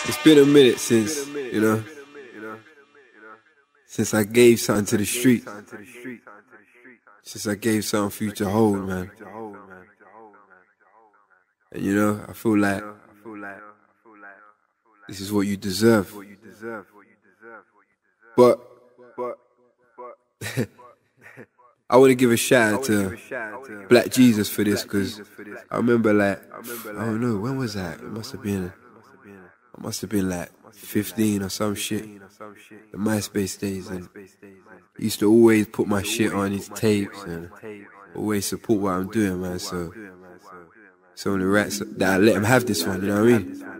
It's been a minute since, since I gave something to the street. Since I gave something for you to hold, man. And I feel like this is what you deserve. But I want to give a shout out to Black Jesus for this, because I remember, like, I don't know, when was that? It must have been like 15 or some shit, the MySpace days, and he used to always put my shit on his tapes and always support what I'm doing, man. So the rats that I let him have this one, you know what I mean?